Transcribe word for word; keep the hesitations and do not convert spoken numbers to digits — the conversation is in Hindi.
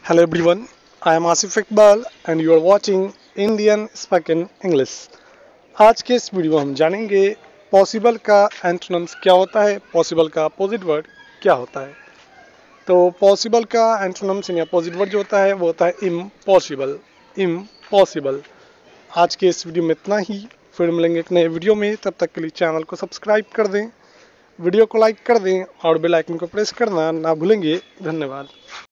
Hello everyone, I am Asif Iqbal and you are watching Indian Spoken English। आज के इस वीडियो में हम जानेंगे पॉसिबल का एंटोनिम्स क्या होता है, पॉसिबल का अपोजिट वर्ड क्या होता है। तो पॉसिबल का एंटोनिम्स या अपोजिट वर्ड जो होता है वो होता है इम्पॉसिबल। इम्पॉसिबल। आज के इस वीडियो में इतना ही, फिर मिलेंगे एक नए वीडियो में। तब तक के लिए चैनल को सब्सक्राइब कर दें, वीडियो को लाइक कर दें और बेल आइकन को प्रेस करना ना भूलेंगे। धन्यवाद।